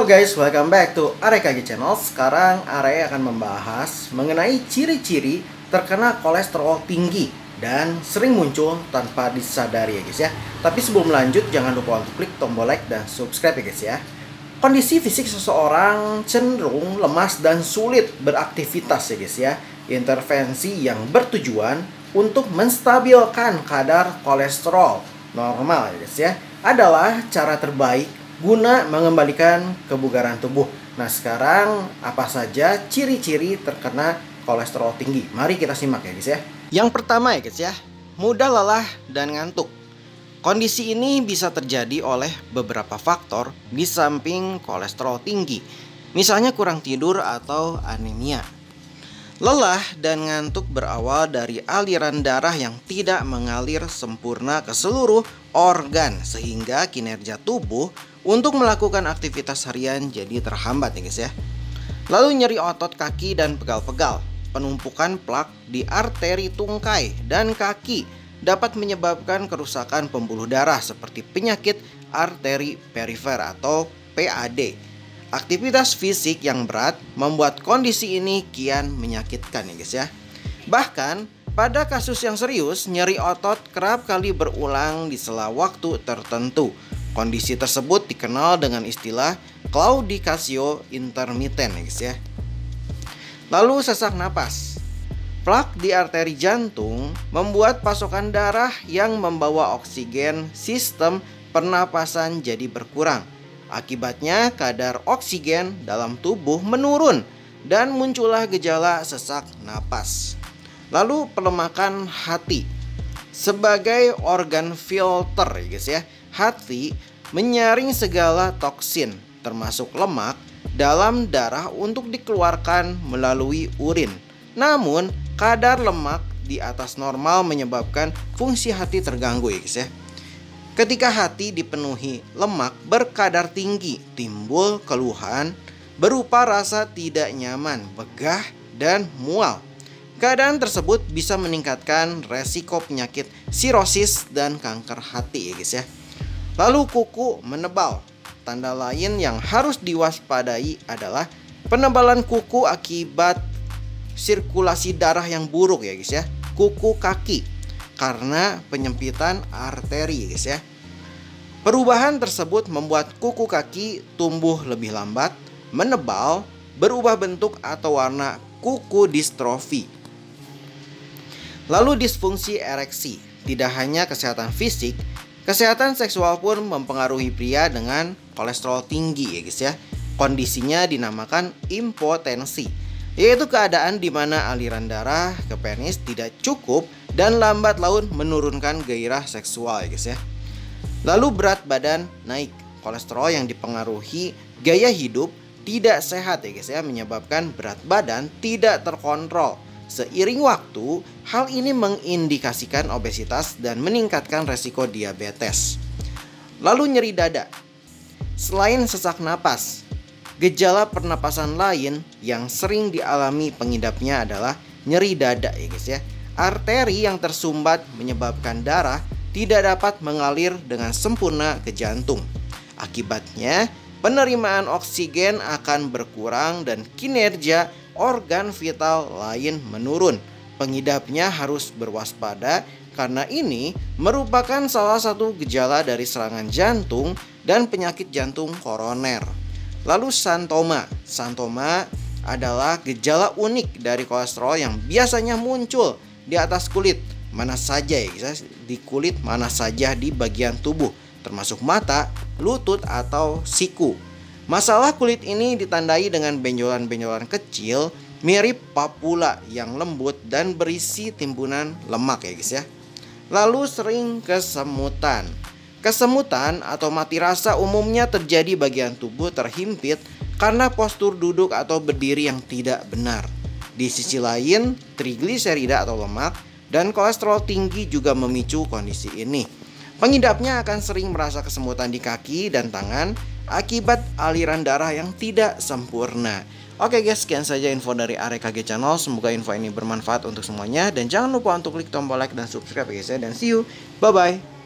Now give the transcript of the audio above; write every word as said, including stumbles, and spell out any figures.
guys, welcome back to Are K G Channel. Sekarang Are akan membahas mengenai ciri-ciri terkena kolesterol tinggi dan sering muncul tanpa disadari ya guys ya. Tapi sebelum lanjut, jangan lupa untuk klik tombol like dan subscribe ya guys ya. Kondisi fisik seseorang cenderung lemas dan sulit beraktivitas ya guys ya. Intervensi yang bertujuan untuk menstabilkan kadar kolesterol normal ya guys ya adalah cara terbaik guna mengembalikan kebugaran tubuh. Nah, sekarang apa saja ciri-ciri terkena kolesterol tinggi? Mari kita simak ya guys ya. Yang pertama ya guys ya, mudah lelah dan ngantuk. Kondisi ini bisa terjadi oleh beberapa faktor di samping kolesterol tinggi. Misalnya kurang tidur atau anemia. Lelah dan ngantuk berawal dari aliran darah yang tidak mengalir sempurna ke seluruh organ, sehingga kinerja tubuh untuk melakukan aktivitas harian jadi terhambat ya guys ya. Lalu nyeri otot kaki dan pegal-pegal. Penumpukan plak di arteri tungkai dan kaki dapat menyebabkan kerusakan pembuluh darah seperti penyakit arteri perifer atau P A D. Aktivitas fisik yang berat membuat kondisi ini kian menyakitkan ya guys ya. Bahkan pada kasus yang serius, nyeri otot kerap kali berulang di sela waktu tertentu. Kondisi tersebut dikenal dengan istilah claudicatio intermittent ya guys ya. Lalu sesak napas. Plak di arteri jantung membuat pasokan darah yang membawa oksigen sistem pernapasan jadi berkurang. Akibatnya kadar oksigen dalam tubuh menurun dan muncullah gejala sesak napas. Lalu pelemakan hati. Sebagai organ filter ya guys ya, hati menyaring segala toksin termasuk lemak dalam darah untuk dikeluarkan melalui urin. Namun kadar lemak di atas normal menyebabkan fungsi hati terganggu ya guys ya. Ketika hati dipenuhi lemak berkadar tinggi, timbul keluhan berupa rasa tidak nyaman, begah, dan mual. Keadaan tersebut bisa meningkatkan resiko penyakit sirosis dan kanker hati ya guys ya. Lalu kuku menebal. Tanda lain yang harus diwaspadai adalah penebalan kuku akibat sirkulasi darah yang buruk ya guys ya. Kuku kaki karena penyempitan arteri ya guys ya. Perubahan tersebut membuat kuku kaki tumbuh lebih lambat, menebal, berubah bentuk atau warna, kuku distrofi. Lalu disfungsi ereksi. Tidak hanya kesehatan fisik, kesehatan seksual pun mempengaruhi pria dengan kolesterol tinggi ya guys ya. Kondisinya dinamakan impotensi, yaitu keadaan di mana aliran darah ke penis tidak cukup dan lambat laun menurunkan gairah seksual ya guys ya. Lalu berat badan naik. Kolesterol yang dipengaruhi gaya hidup tidak sehat ya guys ya, menyebabkan berat badan tidak terkontrol. Seiring waktu, hal ini mengindikasikan obesitas dan meningkatkan resiko diabetes. Lalu nyeri dada. Selain sesak napas, gejala pernapasan lain yang sering dialami pengidapnya adalah nyeri dada ya guys ya. Arteri yang tersumbat menyebabkan darah tidak dapat mengalir dengan sempurna ke jantung. Akibatnya, penerimaan oksigen akan berkurang dan kinerja organ vital lain menurun. Pengidapnya harus berwaspada karena ini merupakan salah satu gejala dari serangan jantung dan penyakit jantung koroner. Lalu santoma. Santoma adalah gejala unik dari kolesterol yang biasanya muncul di atas kulit mana saja ya guys, di kulit mana saja di bagian tubuh, termasuk mata, lutut atau siku. Masalah kulit ini ditandai dengan benjolan-benjolan kecil mirip papula yang lembut dan berisi timbunan lemak ya guys ya. Lalu sering kesemutan. Kesemutan atau mati rasa umumnya terjadi bagian tubuh terhimpit karena postur duduk atau berdiri yang tidak benar. Di sisi lain, trigliserida atau lemak dan kolesterol tinggi juga memicu kondisi ini. Pengidapnya akan sering merasa kesemutan di kaki dan tangan akibat aliran darah yang tidak sempurna. Oke guys, sekian saja info dari Are K G Channel. Semoga info ini bermanfaat untuk semuanya. Dan jangan lupa untuk klik tombol like dan subscribe ya guys ya. Dan see you, bye bye.